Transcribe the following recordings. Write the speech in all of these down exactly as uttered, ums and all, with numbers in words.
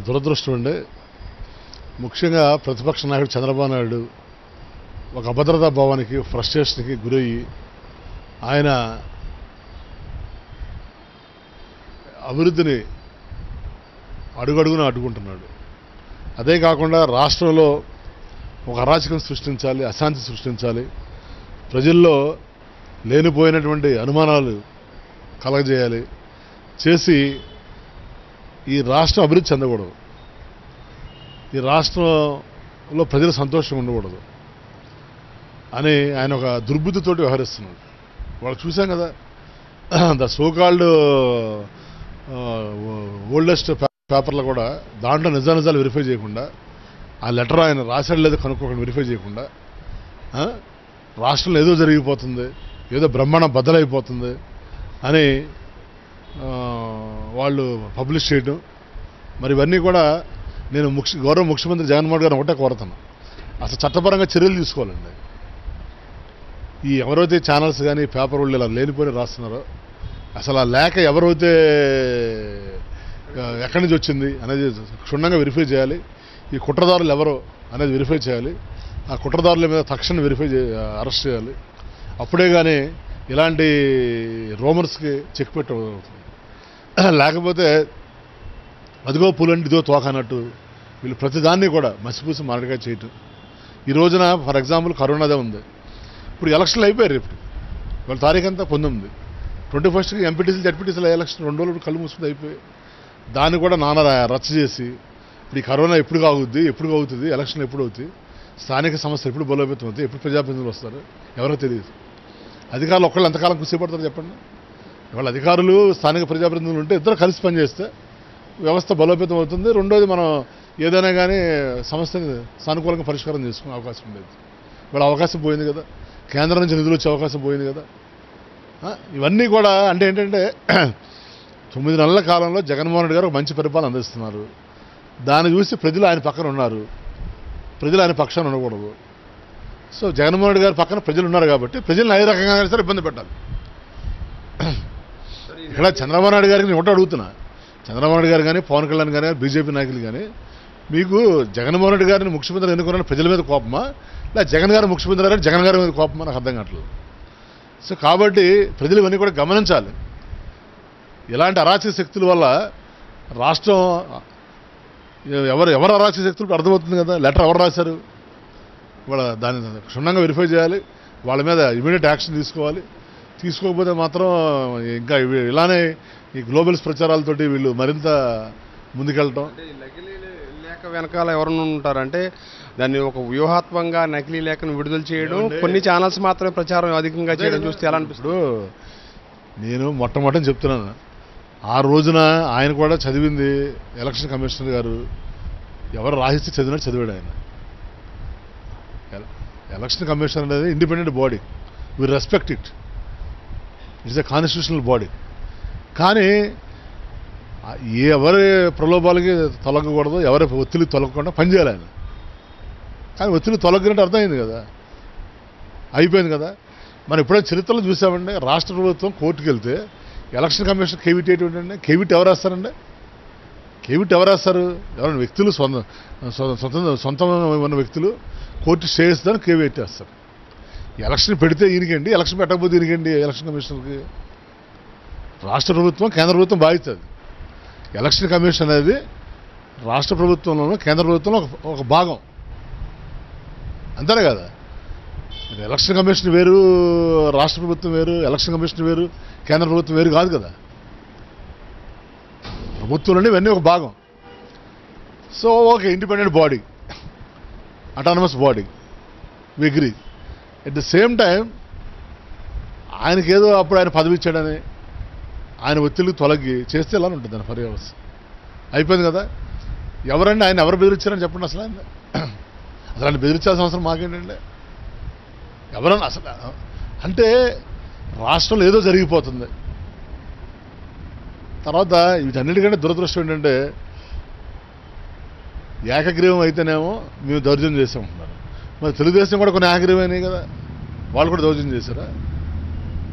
దురదృష్టం అండి. ముఖ్యంగా ప్రతిపక్ష నాయకుడు చంద్రబాబు నాయుడు ఒక అభద్రతా భావానికి, ఫ్రస్ట్రేషన్కి గురయ్యి ఆయన అభివృద్ధిని అడుగడుగున అడ్డుకుంటున్నాడు. అదే కాకుండా రాష్ట్రంలో ఒక అరాచకం సృష్టించాలి, అశాంతి సృష్టించాలి, ప్రజల్లో లేనిపోయినటువంటి అనుమానాలు కలగజేయాలి, చేసి ఈ రాష్ట్రం అభివృద్ధి చెందకూడదు, ఈ రాష్ట్రంలో ప్రజలు సంతోషంగా ఉండకూడదు అని ఆయన ఒక దుర్బుద్ధితోటి వ్యవహరిస్తున్నాడు. వాళ్ళు చూసాం కదా, ద సోకాల్డ్ ఓల్డెస్ట్ పేపర్లో కూడా దాంట్లో నిజానిజాలు వెరిఫై చేయకుండా, ఆ లెటర్ ఆయన రాశాడు లేదో కనుక్కోకుండా వెరిఫై చేయకుండా రాష్ట్రంలో ఏదో జరిగిపోతుంది, ఏదో బ్రహ్మాండం బద్దలైపోతుంది అని వాళ్ళు పబ్లిష్ చేయడం. మరి ఇవన్నీ కూడా నేను ముఖ్య గౌరవ ముఖ్యమంత్రి జగన్మోహన్ గారిని ఒకటే కోరుతాను, అసలు చట్టపరంగా చర్యలు తీసుకోవాలండి. ఈ ఎవరైతే ఛానల్స్ కానీ పేపర్ వాళ్ళు ఇలా లేనిపోయి రాస్తున్నారో, అసలు ఆ లేఖ ఎవరైతే ఎక్కడి నుంచి వచ్చింది అనేది క్షుణ్ణంగా వెరిఫై చేయాలి. ఈ కుట్రదారులు ఎవరో అనేది వెరిఫై చేయాలి. ఆ కుట్రదారుల మీద తక్షణం వెరిఫై చే అరెస్ట్ చేయాలి. అప్పుడే కానీ ఇలాంటి రూమర్స్కి చెక్ పెట్టవుతుంది. లేకపోతే అదిగో పులండి ఇదో తోక అన్నట్టు వీళ్ళు ప్రతిదాన్ని కూడా మసిపూసి మారడిగా చేయటం. ఈ రోజున ఫర్ ఎగ్జాంపుల్ కరోనాదే ఉంది, ఇప్పుడు ఎలక్షన్లు అయిపోయారు. రేపు వాళ్ళ తారీఖు అంతా పొందుంది, ట్వంటీ ఫస్ట్కి ఎంపీటీసీలు జడ్పీటీసీల ఎలక్షన్ రెండు రోజులు కళ్ళు మూసుకుంది అయిపోయి, దాన్ని కూడా నాన్న రచ్చ చేసి ఇప్పుడు ఈ కరోనా ఎప్పుడు కాగుద్ది, ఎప్పుడు కాగుతుంది, ఎలక్షన్లు ఎప్పుడు అవుతాయి, స్థానిక సమస్యలు ఎప్పుడు బలోపేతం అవుతాయి, ఎప్పుడు ప్రజాప్రతినిధులు వస్తారు ఎవరో తెలియదు. అధికారులు ఒక్కళ్ళు ఎంతకాలం కూర్చోబడతారు చెప్పండి. ఇవాళ అధికారులు స్థానిక ప్రజాప్రతినిధులు ఉంటే ఇద్దరు కలిసి పనిచేస్తే వ్యవస్థ బలోపేతం అవుతుంది. రెండోది మనం ఏదైనా కానీ సమస్యని సానుకూలంగా పరిష్కారం చేసుకునే అవకాశం ఉండేది. ఇవాళ అవకాశం పోయింది కదా, కేంద్రం నుంచి నిధులు వచ్చే అవకాశం పోయింది కదా. ఇవన్నీ కూడా అంటే ఏంటంటే తొమ్మిది నెలల కాలంలో జగన్మోహన్ రెడ్డి గారు ఒక మంచి పరిపాలన అందిస్తున్నారు. దాన్ని చూసి ప్రజలు ఆయన పక్కన ఉన్నారు, ప్రజలు ఆయన పక్షాన ఉండకూడదు. సో జగన్మోహన్ రెడ్డి గారి పక్కన ప్రజలు ఉన్నారు కాబట్టి ప్రజలను ఏ రకంగా సరే ఇబ్బంది పెట్టాలి. ఇక్కడ చంద్రబాబు నాయుడు గారికి నేను ఒకటి అడుగుతున్నా, చంద్రబాబు నాయుడు గారు కానీ పవన్ కళ్యాణ్ గారు కానీ బీజేపీ నాయకులు కానీ, మీకు జగన్మోహన్ రెడ్డి గారిని ముఖ్యమంత్రి ఎన్నుకున్న ప్రజల మీద కోపమా, లేదా జగన్ గారు ముఖ్యమంత్రి గారు జగన్ గారి మీద కోపమా, నాకు అర్థం కావట్లేదు. సో కాబట్టి ప్రజలు ఇవన్నీ కూడా గమనించాలి. ఇలాంటి అరాచక శక్తుల వల్ల రాష్ట్రం ఎవరు ఎవరు అరాచక శక్తులు అర్థమవుతుంది కదా. లెటర్ ఎవరు రాశారు, వాళ్ళ దాన్ని క్షుణ్ణంగా వెరిఫై చేయాలి, వాళ్ళ మీద ఇమీడియట్ యాక్షన్ తీసుకోవాలి. తీసుకోకపోతే మాత్రం ఇంకా ఇలానే ఈ గ్లోబల్స్ ప్రచారాలతోటి వీళ్ళు మరింత ముందుకెళ్ళటం. లేఖ వెనకాల ఎవరైనా ఉంటారంటే దాన్ని ఒక వ్యూహాత్మకంగా నకిలీ లేఖను విడుదల చేయడం, కొన్ని ఛానల్స్ మాత్రమే ప్రచారం అధికంగా చేయడం చూస్తే ఎలా అనిపిస్తుంది? నేను మొట్టమొదటి చెప్తున్నాను, ఆ రోజున ఆయన కూడా చదివింది ఎలక్షన్ కమిషనర్ గారు ఎవరు రాసిస్తే చదివినట్టు చదివాడు ఆయన. ఎలక్షన్ కమిషన్ అనేది independent body, we respect it, it's a constitutional body. కానీ ఎవరి ప్రలోభాలకి తొలగకూడదు, ఎవరి ఒత్తిడికి తొలగకుండా పనిచేయాలి ఆయన. కానీ ఒత్తిడి తొలగినట్టు అర్థమైంది కదా, అయిపోయింది కదా. మనం ఎప్పుడైనా చరిత్రలో చూసామండి, రాష్ట్ర ప్రభుత్వం కోర్టుకు వెళ్తే ఎలక్షన్ కమిషన్ కేవిట్ ఏంటంటే, కేవిట్ ఎవరు వేస్తారండి? కేవిట్ ఎవరు వేస్తారు? ఎవరైనా వ్యక్తులు సొంత సొంత సొంతమైన వ్యక్తులు కోర్టు స్టే చేస్తుందని కేవిట్ వేస్తారు. ఎలక్షన్ పెడితే ఈయనకండి, ఎలక్షన్ పెట్టకపోతే ఈయనకండి. ఎలక్షన్ కమిషనర్కి రాష్ట్ర ప్రభుత్వం కేంద్ర ప్రభుత్వం బాధిస్తుంది. ఎలక్షన్ కమిషన్ అనేది రాష్ట్ర ప్రభుత్వంలోనూ కేంద్ర ప్రభుత్వంలో ఒక భాగం, అంతేనే కదా. ఎలక్షన్ కమిషన్ వేరు, రాష్ట్ర ప్రభుత్వం వేరు, ఎలక్షన్ కమిషన్ వేరు, కేంద్ర ప్రభుత్వం వేరు కాదు కదా. ప్రభుత్వంలోనే ఇవన్నీ ఒక భాగం. So okay, independent body, autonomous body, we agree. At the same time ఆయనకేదో అప్పుడు ఆయన పదవి ఇచ్చాడని ఆయన ఒత్తిడికి తొలగి చేస్తే ఎలా ఉంటుంది దాని పర్యవస్థ? అయిపోయింది కదా. ఎవరండి ఆయన ఎవరు బెదిరించారని చెప్పండి అసలు. ఆయన అసలు ఆయన బెదిరించాల్సిన అవసరం మాకేంటండి? ఎవరన్నా అసలు అంటే రాష్ట్రంలో ఏదో జరిగిపోతుంది. తర్వాత వీటన్నిటికంటే దురదృష్టం ఏంటంటే, ఏకగ్రీవం అయితేనేమో మేము దౌర్జన్యం చేసామంటున్నారు. మరి తెలుగుదేశం కూడా కొన్ని ఏకగ్రీవం అయినాయి కదా, వాళ్ళు కూడా దౌర్జన్యం చేశారా?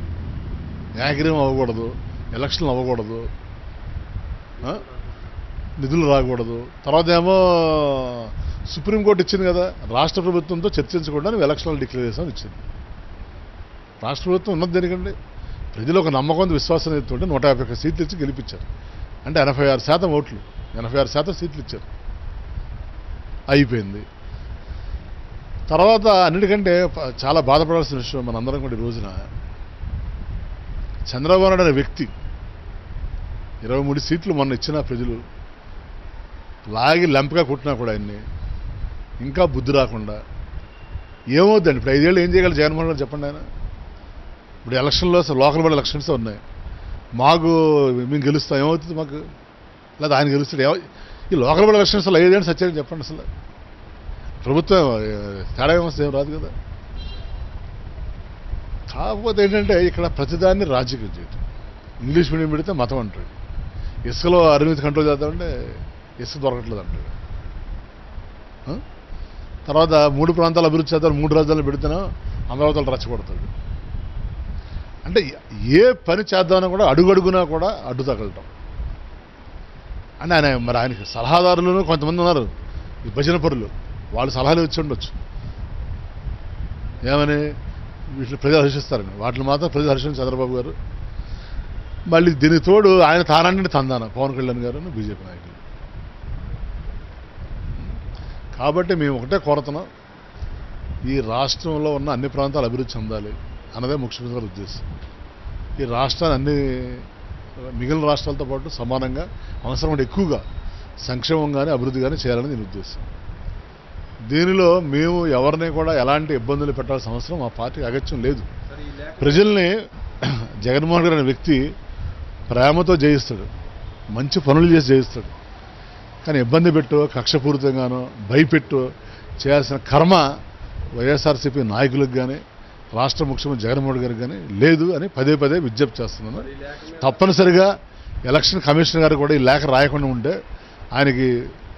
ఏకగ్రీవం అవ్వకూడదు, ఎలక్షన్లు అవ్వకూడదు. నిధులు రాకూడదు. తర్వాత ఏమో సుప్రీంకోర్టు ఇచ్చింది కదా, రాష్ట్ర ప్రభుత్వంతో చర్చించకుండా నువ్వు ఎలక్షన్లు డిక్లేర్ చేసామని ఇచ్చింది. రాష్ట్ర ప్రభుత్వం ఉన్నది దేనికండి? ప్రజలు ఒక నమ్మకం విశ్వాసం ఎత్తుంటే నూట యాభై ఒక్క సీట్లు ఇచ్చి గెలిపించారు. అంటే ఎనభై ఆరు శాతం ఓట్లు, ఎనభై ఆరు శాతం సీట్లు ఇచ్చారు. అయిపోయింది. తర్వాత అన్నిటికంటే చాలా బాధపడాల్సిన విషయం మనందరం కూడా ఈ రోజున చంద్రబాబు నాయుడు అనే వ్యక్తి ఇరవై మూడు సీట్లు మొన్న ఇచ్చిన ప్రజలు లాగి లంపగా కొట్టినా కూడా ఆయన్ని ఇంకా బుద్ధి రాకుండా ఏమవుద్దండి? ఇప్పుడు ఐదేళ్ళు ఏం చేయగలరు జగన్మోహన్ రెడ్డి చెప్పండి. ఆయన ఇప్పుడు ఎలక్షన్లో లోకల్ బాడీ ఎలక్షన్స్ ఉన్నాయి, మాకు మేము గెలుస్తాం, ఏమవుతుంది మాకు? లేదా ఆయన గెలుస్తాడు? ఏమో ఈ లోకల్ బాడీ ఎలక్షన్స్లో ఐదేళ్ళు సత్యాన్ని చెప్పండి. అసలు ప్రభుత్వం తేడా వ్యవస్థ ఏం రాదు కదా. కాకపోతే ఏంటంటే ఇక్కడ ప్రతిదాన్ని రాజకీయం చేయటం. ఇంగ్లీష్ మీడియం పెడితే మతం అంటాడు, ఇసుకలో అవినీతి కంట్రోల్ చేద్దామంటే ఇసుక దొరకట్లేదు అంటాడు. తర్వాత మూడు ప్రాంతాలు అభివృద్ధి చేద్దాం, మూడు రాజ్యాలు పెడితేనో అమరావతిలో రచ్చగొడతాడు. అంటే ఏ పని చేద్దామని కూడా అడుగడుగునా కూడా అడ్డు తగలటం. అంటే ఆయన మరి ఆయనకి సలహాదారులను కొంతమంది ఉన్నారు, ఈ భజన పరులు, వాళ్ళు సలహాలు ఇచ్చి ఉండొచ్చు. ఏమని వీటిని ప్రజలు హర్షిస్తారని, వాటిని మాత్రం ప్రజలు హర్షించి చంద్రబాబు గారు. మళ్ళీ దీనికి తోడు ఆయన తానండి తందాన పవన్ కళ్యాణ్ గారు బీజేపీ నాయకులు. కాబట్టి మేము ఒకటే కోరుతున్నాం, ఈ రాష్ట్రంలో ఉన్న అన్ని ప్రాంతాలు అభివృద్ధి చెందాలి అన్నదే ముఖ్యమంత్రి గారి ఉద్దేశం. ఈ రాష్ట్రాన్ని అన్ని మిగిలిన రాష్ట్రాలతో పాటు సమానంగా అవసరం ఎక్కువగా సంక్షేమం కానీ అభివృద్ధి కానీ చేయాలని దీని ఉద్దేశం. దీనిలో మేము ఎవరిని కూడా ఎలాంటి ఇబ్బందులు పెట్టాల్సిన అవసరం మా పార్టీకి అగత్యం లేదు. ప్రజల్ని జగన్మోహన్ రెడ్డి అనే వ్యక్తి ప్రేమతో జయిస్తాడు, మంచి పనులు చేసి జయిస్తాడు. కానీ ఇబ్బంది పెట్టు, కక్షపూరితంగానో భయపెట్టు చేయాల్సిన కర్మ వైఎస్ఆర్సీపీ నాయకులకు కానీ రాష్ట్ర ముఖ్యమంత్రి జగన్మోహన్ గారికి కానీ లేదు అని పదే పదే విజ్ఞప్తి చేస్తున్నాను. తప్పనిసరిగా ఎలక్షన్ కమిషనర్ గారు కూడా ఈ లేఖ రాయకుండా ఉంటే ఆయనకి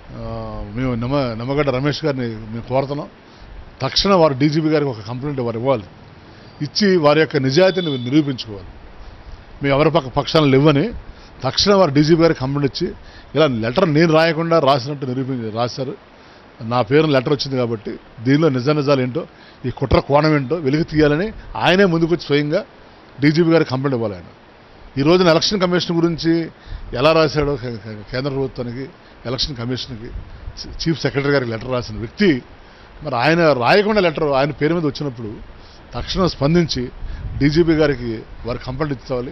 మేము నిమ్మ నిమ్మగడ్డ రమేష్ గారిని మేము కోరుతున్నాం, తక్షణ వారు డీజీపీ గారికి ఒక కంప్లైంట్ వారు ఇవ్వాలి, ఇచ్చి వారి యొక్క నిజాయితీని నిరూపించుకోవాలి. మేము ఎవరి పక్క పక్షాలను లేవని తక్షణ వారు డీజీపీ గారికి కంప్లైంట్ ఇచ్చి, ఇలా లెటర్ నేను రాయకుండా రాసినట్టు నిరూపించి రాశారు, నా పేరున లెటర్ వచ్చింది కాబట్టి దీనిలో నిజ నిజాలు ఏంటో, ఈ కుట్ర కోణం ఏంటో వెలికి తీయాలని ఆయనే ముందుకొచ్చి స్వయంగా డీజీపీ గారికి కంప్లైంట్ ఇవ్వాలి. ఆయన ఈ రోజున ఎలక్షన్ కమిషన్ గురించి ఎలా రాశాడో కేంద్ర ప్రభుత్వానికి, ఎలక్షన్ కమిషన్కి, చీఫ్ సెక్రటరీ గారికి లెటర్ రాసిన వ్యక్తి మరి ఆయన రాయకుండా లెటర్ ఆయన పేరు మీద వచ్చినప్పుడు తక్షణం స్పందించి డీజీపీ గారికి వారి కంప్లైంట్ ఇచ్చుకోవాలి.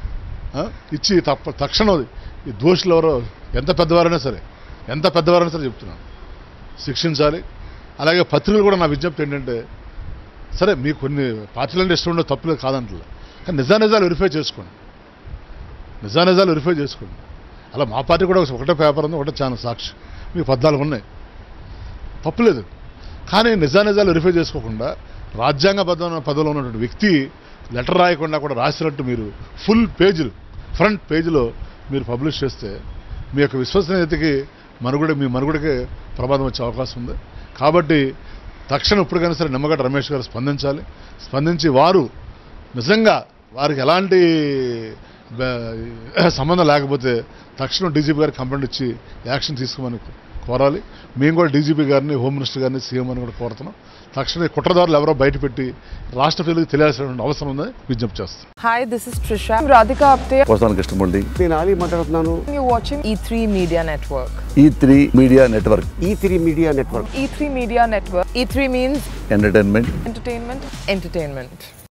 ఇచ్చి తప్ప తక్షణం ఈ దోషులు ఎవరో ఎంత పెద్దవారైనా సరే ఎంత పెద్దవారైనా సరే చెప్తున్నాను శిక్షించాలి. అలాగే పత్రికలు కూడా నా విజ్ఞప్తి ఏంటంటే, సరే మీకు కొన్ని పార్టీలంటే ఇష్టం ఉండవు, తప్పులేదు కాదంటలే, కానీ నిజానిజాలు వెరిఫై చేసుకోండి, నిజానిజాలు వెరిఫై చేసుకోండి. అలా మా పార్టీ కూడా ఒకటే పేపర్ ఉంది, ఒకటే ఛానల్ సాక్షి, మీకు పద్నాలుగు ఉన్నాయి, తప్పులేదు. కానీ నిజానిజాలు వెరిఫై చేసుకోకుండా రాజ్యాంగబద్ధమైన పదవిలో ఉన్నటువంటి వ్యక్తి లెటర్ రాయకుండా కూడా రాసినట్టు మీరు ఫుల్ పేజీలు ఫ్రంట్ పేజీలో మీరు పబ్లిష్ చేస్తే మీ యొక్క విశ్వసనీయతకి మనుగడ మీ మనుగడకి ప్రమాదం వచ్చే అవకాశం ఉంది. కాబట్టి తక్షణం ఇప్పటికైనా సరే నిమ్మగడ్డ రమేష్ గారు స్పందించాలి. స్పందించి వారు నిజంగా వారికి ఎలాంటి సంబంధం లేకపోతే తక్షణం డీజీపీ గారికి కంప్లైంట్ ఇచ్చి యాక్షన్ తీసుకోమని కోరాలి. మేము కూడా డీజీపీ గారిని, హోమ్ మినిస్టర్ గారిని, సీఎం అని కూడా కోరుతున్నాం. తక్షణ కుట్రదారులు ఎవరో బయటపెట్టి రాష్ట్ర ప్రజలకు తెలియాల్సిన అవసరం ఉందని విజ్ఞప్తి చేస్తాం. Hi, this is Trisha. I'm Radhika Apte. వస్తాను కృష్ణమూర్తి. నేను ఆలీ మాట్లాడుతున్నాను. You're watching E three Media Network. E three Media Network. E three Media Network. E three Media Network. E three means entertainment. entertainment, entertainment.